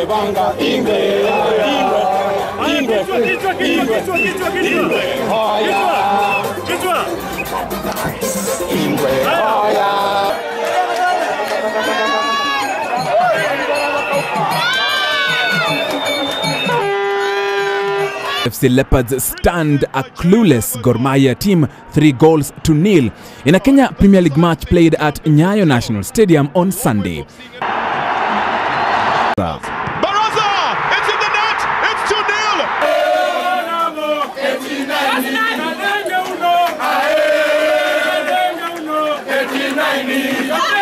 AFC Leopards stunned a clueless Gor Mahia team 3-0 in a Kenya Premier League match played at Nyayo National Stadium on Sunday. Baraza! It's in the net! It's 2-0!